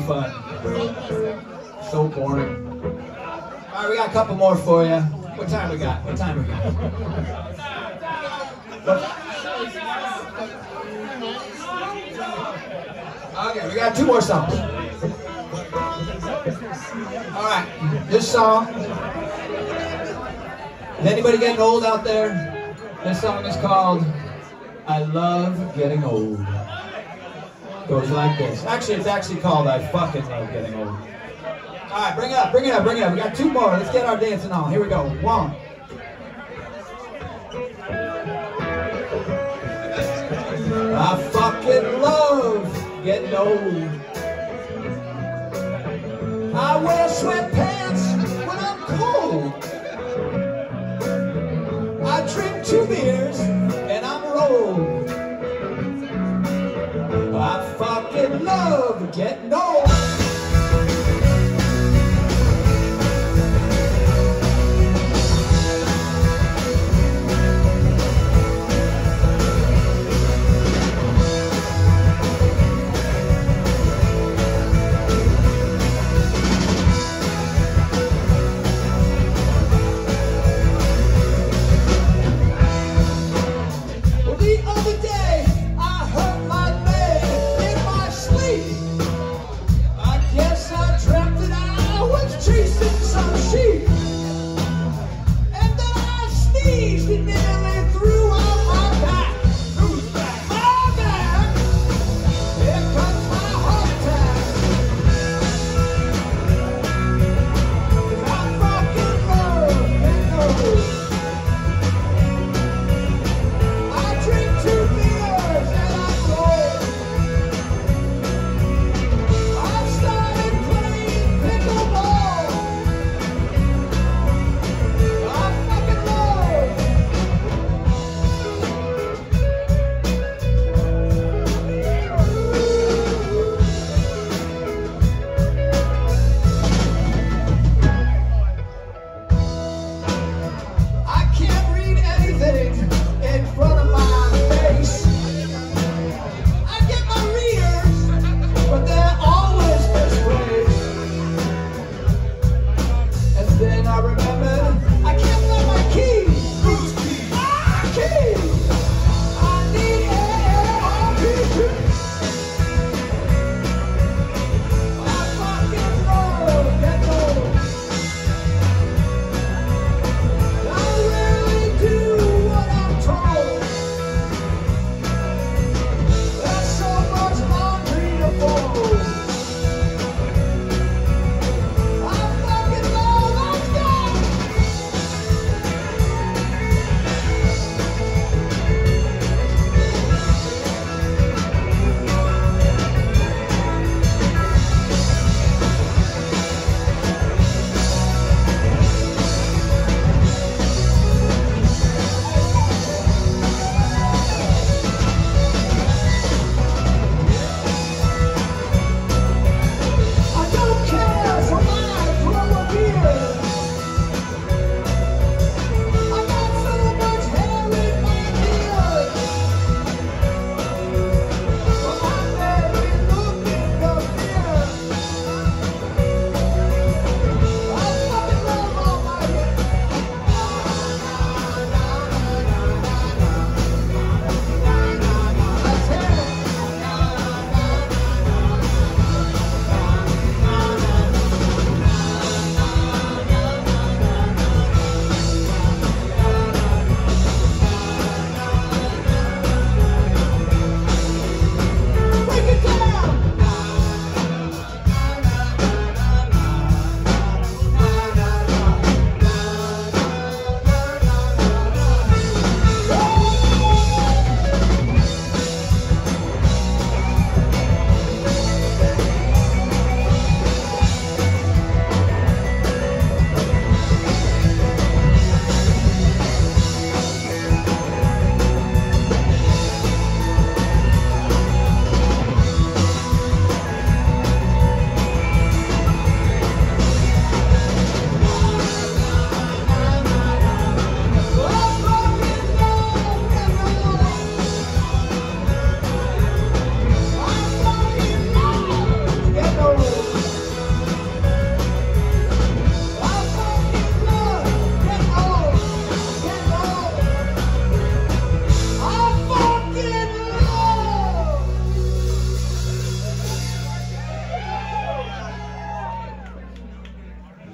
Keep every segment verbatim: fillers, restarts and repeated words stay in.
fun. So boring. All right, we got a couple more for you. What time we got? What time we got? What? Okay, we got two more songs. All right, this song. Is anybody getting old out there? This song is called I Love Getting Old. Goes like this. Actually, it's actually called I Fucking Love Getting Old. All right, bring it up, bring it up, bring it up. We got two more. Let's get our dancing on. Here we go. One. I fucking love getting old. I wear sweatpants when I'm cold. I drink two beers and I'm rolled. I fucking love getting old.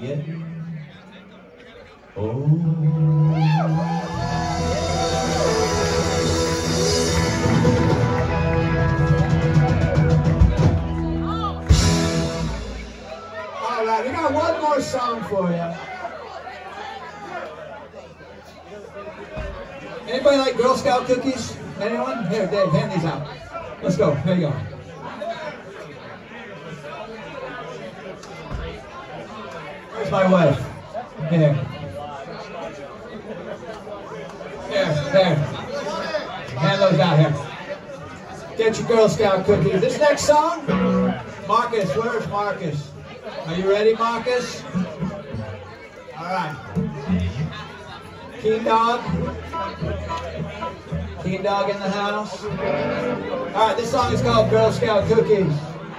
getting old. All right, we got one more song for you. Anybody like Girl Scout cookies? Anyone? Here, Dave, hand these out. Let's go. Here you go. Where's my wife? Here. Here, there. Hand those out here. Get your Girl Scout cookies. This next song, Marcus, where's Marcus? Are you ready, Marcus? All right. Keen Dog. Keen Dog in the house. All right, this song is called Girl Scout Cookies.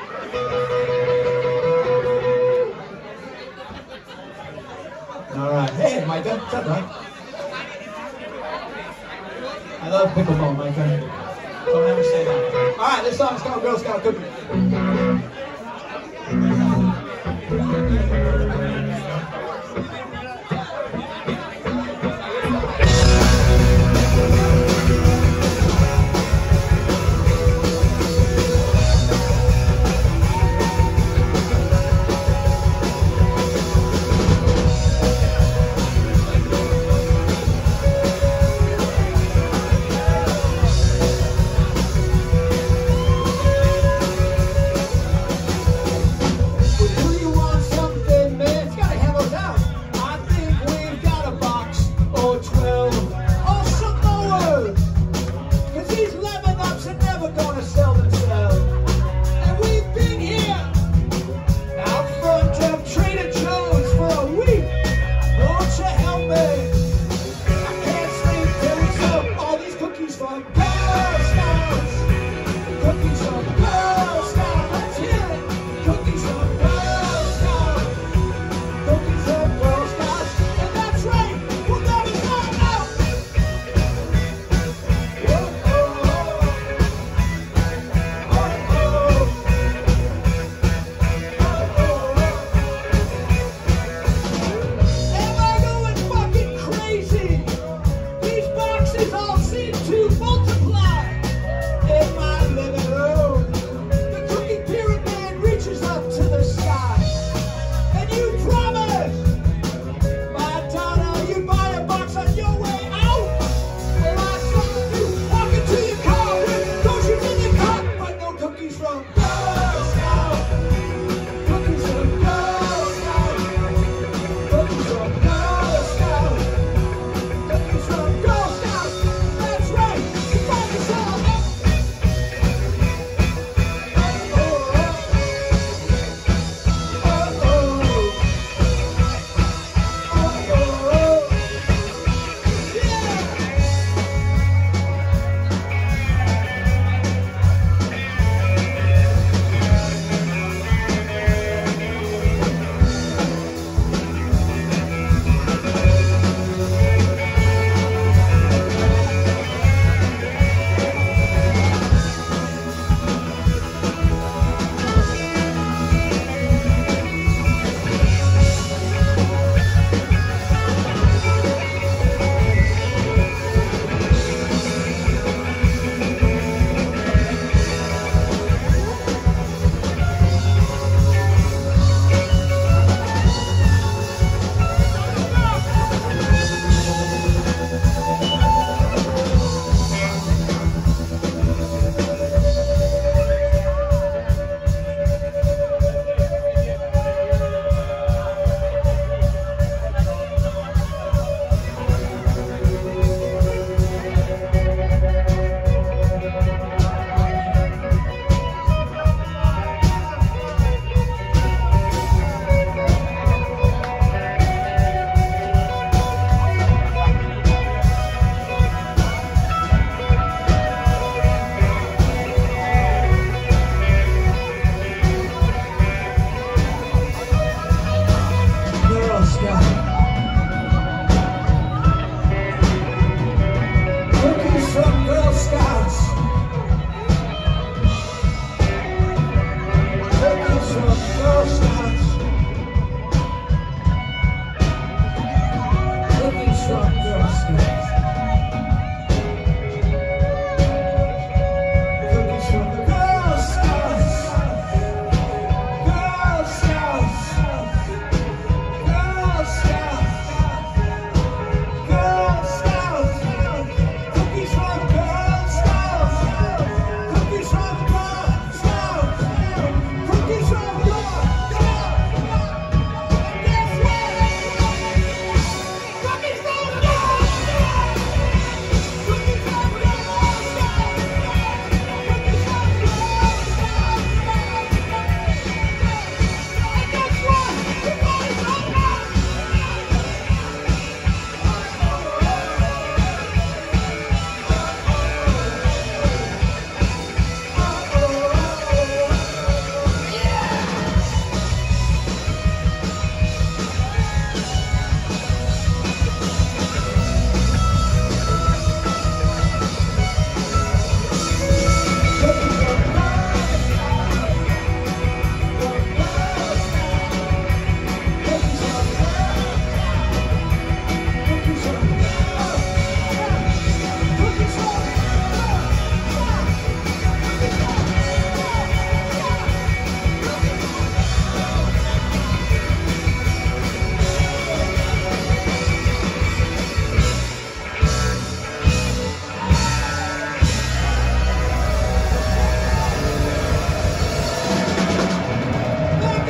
All right. Hey, Micah. What's up, Mike? I love pickleball, Micah. Don't ever say that. All right, this song is called Girl Scout Cookies.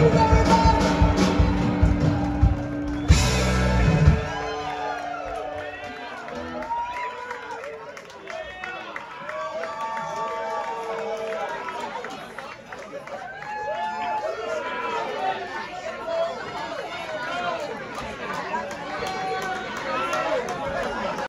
Bye.